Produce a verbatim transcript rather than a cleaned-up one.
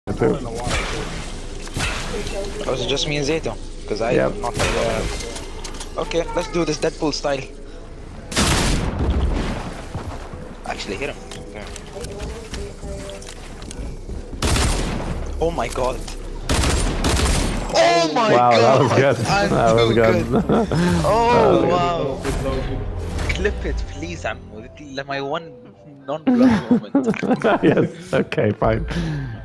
too. Oh, is it just me and Zeto? Because I Yep. do not have uh... Okay, let's do this Deadpool style. Actually, hit him. Okay. Oh my god. Oh my wow, god! that was good. I'm that was too good. good. Oh was wow! Clip it, please, Ammo. My one non-blood moment. Yes. Okay. Fine.